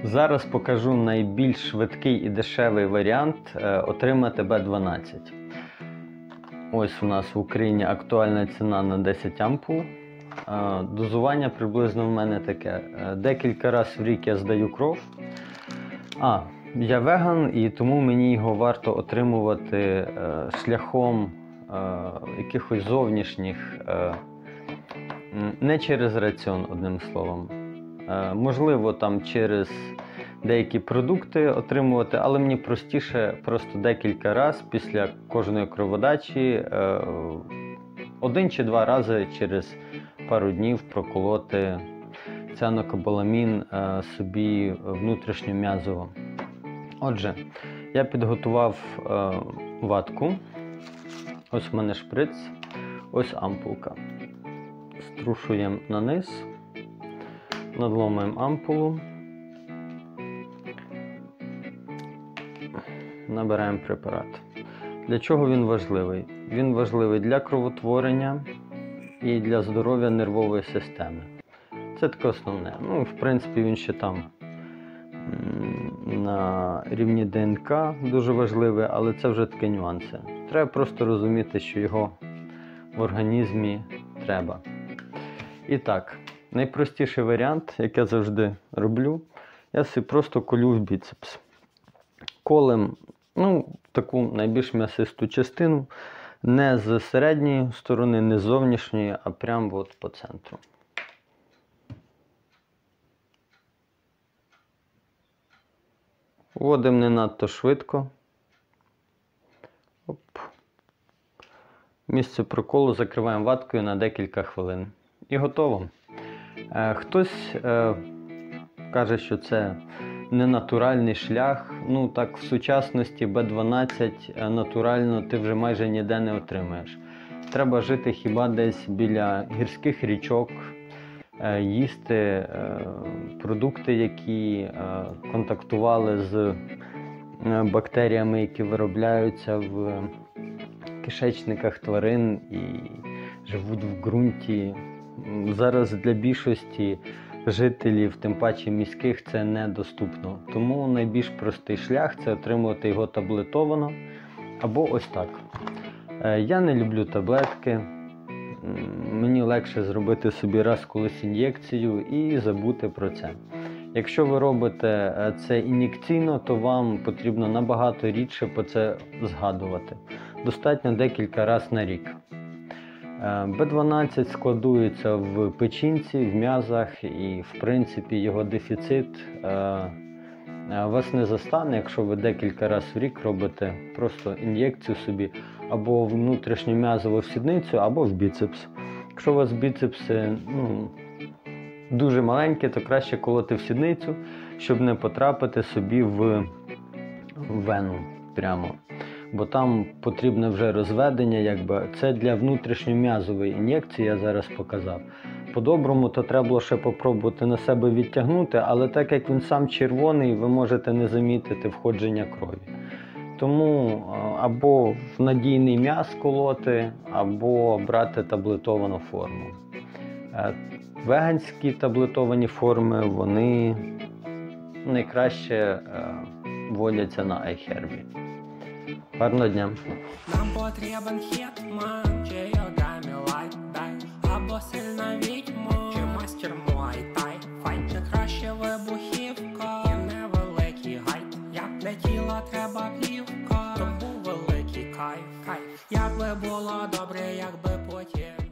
Зараз покажу найбільш швидкий і дешевий варіант отримати B12. Ось у нас в Україні актуальна ціна на 10 ампул. Дозування приблизно в мене таке. Декілька разів в рік я здаю кров. Я веган, і тому мені його варто отримувати шляхом якихось зовнішніх, не через раціон, одним словом. Можливо, там через деякі продукти отримувати, але мені простіше просто декілька разів після кожної кроводачі, 1 чи 2 рази через пару днів проколоти цианокобаламін собі внутрішньом'язово. Отже, я підготував ватку. Ось в мене шприц, ось ампулка. Струшуємо на низ, надломуємо ампулу, набираємо препарат. Для чого він важливий? Він важливий для кровотворення і для здоров'я нервової системи. Це таке основне. В принципі, він ще там на рівні ДНК дуже важливий, але це вже такі нюанси. Треба просто розуміти, що його в організмі треба. І так, найпростіший варіант, як я завжди роблю, я собі просто колю в біцепс. Колем, таку найбільш м'ясисту частину, не з середньої сторони, не з зовнішньої, а прямо от по центру. Вводимо не надто швидко. Оп. Місце проколу закриваємо ваткою на декілька хвилин. І готово. Хтось каже, що це ненатуральний шлях. Так, в сучасності B12 натурально ти вже майже ніде не отримаєш. Треба жити хіба десь біля гірських річок, їсти продукти, які контактували з бактеріями, які виробляються в кишечниках тварин і живуть в ґрунті. Зараз для більшості жителів, тим паче міських, це недоступно. Тому найбільш простий шлях – це отримувати його таблетовано або ось так. Я не люблю таблетки. Мені легше зробити собі раз колись ін'єкцію і забути про це. Якщо ви робите це ін'єкційно, то вам потрібно набагато рідше про це згадувати. Достатньо декілька разів на рік. B12 складується в печінці, в м'язах і, в принципі, його дефіцит вас не застане, якщо ви декілька разів в рік робите просто ін'єкцію собі або в внутрішню м'язову сідницю, або в біцепс. Якщо у вас біцепси дуже маленькі, то краще колоти в сідницю, щоб не потрапити собі в вену прямо. Бо там потрібне вже розведення, це для внутрішньом'язової ін'єкції, я зараз показав. По-доброму, то треба було ще попробувати на себе відтягнути, але так як він сам червоний, ви можете не замітити входження крові. Тому або в надійний м'яз колоти, або брати таблетовану форму. Веганські таблетовані форми, вони найкраще вводяться на iHerb. Гарного дня! Нам потрібен хетман, чи йогами лайт-дай, або сильна відьма, чи мастер муай-тай. Файт, чи краще вибухівка, і невеликий гайд. Як для тіла треба плівка, то був великий кайф. Як би було добре, якби потім